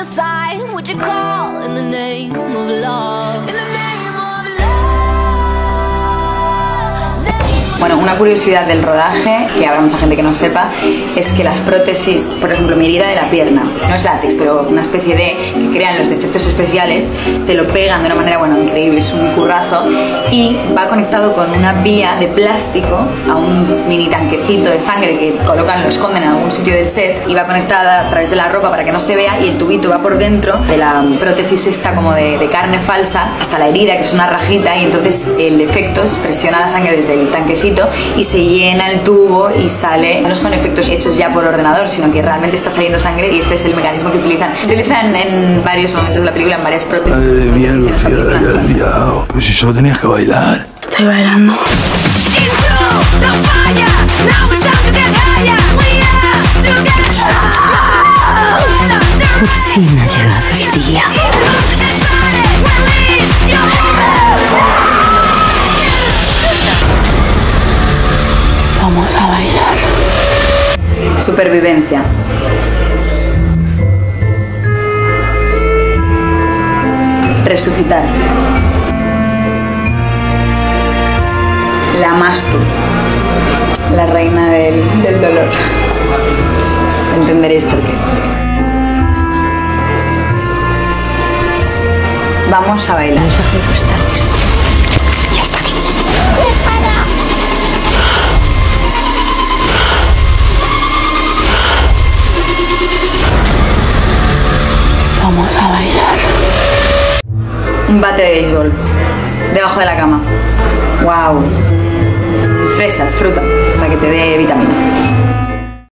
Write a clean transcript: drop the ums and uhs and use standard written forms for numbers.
suicide would you call in the name of love? In the name of love. Bueno, una curiosidad del rodaje, que habrá mucha gente que no sepa, es que las prótesis, por ejemplo, mi herida de la pierna, no es látex, pero una especie de que crean los defectos especiales, te lo pegan de una manera, bueno, increíble, es un currazo, y va conectado con una vía de plástico a un mini tanquecito de sangre que colocan, lo esconden en algún sitio del set, y va conectada a través de la ropa para que no se vea, y el tubito va por dentro de la prótesis esta como de carne falsa hasta la herida, que es una rajita, y entonces el defecto presiona la sangre desde el tanquecito y se llena el tubo y sale. No son efectos hechos ya por ordenador, sino que realmente está saliendo sangre, y este es el mecanismo que utilizan. Utilizan en varios momentos de la película, en varias prótesis. Madre mía, Lucía, la que has liado. Pero si solo tenías que bailar. Estoy bailando. Por fin ha llegado el día. Vamos a bailar. Supervivencia. Resucitar. La Mastu, la reina del dolor. Entenderéis por qué. Vamos a bailar. El mensajero está listo. Ya está aquí. Vamos a bailar. Un bate de béisbol debajo de la cama. Wow. Fresas, fruta, para que te dé vitamina.